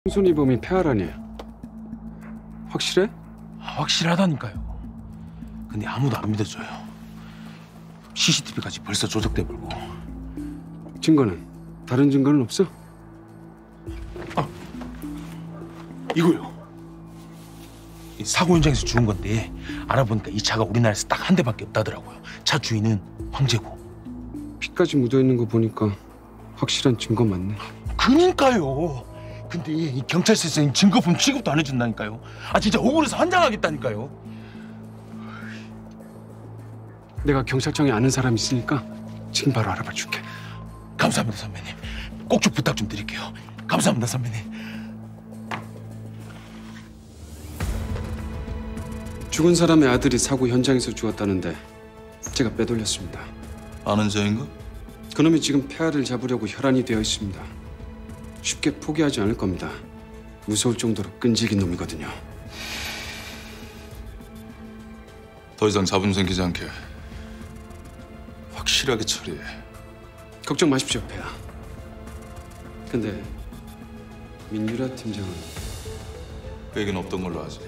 손이범이 폐하라니. 확실해? 확실하다니까요. 근데 아무도 안 믿어줘요. CCTV까지 벌써 조작돼 버리고. 증거는? 다른 증거는 없어? 이거요. 이 사고 현장에서 죽은 건데 알아보니까 이 차가 우리나라에서 딱 한 대밖에 없다더라고요. 차 주인은 황제고. 피까지 묻어있는 거 보니까 확실한 증거 맞네. 그니까요. 근데 이 경찰서에서 증거품 취급도 안 해준다니까요. 아 진짜 억울해서 환장하겠다니까요. 내가 경찰청에 아는 사람 있으니까 지금 바로 알아봐 줄게. 감사합니다 선배님. 꼭 좀 부탁 좀 드릴게요. 감사합니다 선배님. 죽은 사람의 아들이 사고 현장에서 죽었다는데 제가 빼돌렸습니다. 아는 자인가? 그놈이 지금 폐하를 잡으려고 혈안이 되어 있습니다. 쉽게 포기하지 않을 겁니다. 무서울 정도로 끈질긴 놈이거든요. 더 이상 잡음 생기지 않게 확실하게 처리해. 걱정 마십시오, 폐하. 근데 민유라 팀장은 그 얘기는 없던 걸로 하지.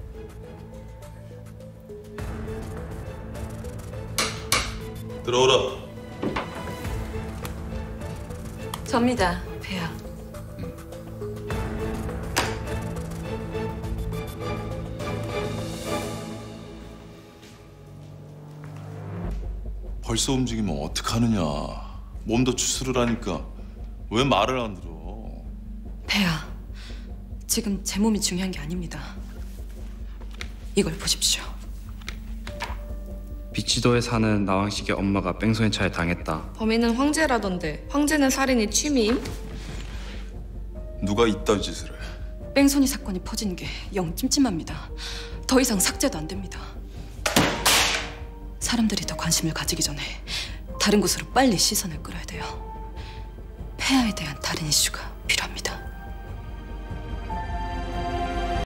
들어오라. 접니다, 폐하. 벌써 움직이면 어떡하느냐. 몸도 추스를 하니까 왜 말을 안 들어. 폐하, 지금 제 몸이 중요한 게 아닙니다. 이걸 보십시오. 비치도에 사는 나왕식의 엄마가 뺑소니 차에 당했다. 범인은 황제라던데 황제는 살인이 취미임? 누가 이딴 짓을 해. 뺑소니 사건이 퍼지는 게 영 찜찜합니다. 더 이상 삭제도 안 됩니다. 사람들이 더 관심을 가지기 전에 다른 곳으로 빨리 시선을 끌어야 돼요. 폐하에 대한 다른 이슈가 필요합니다.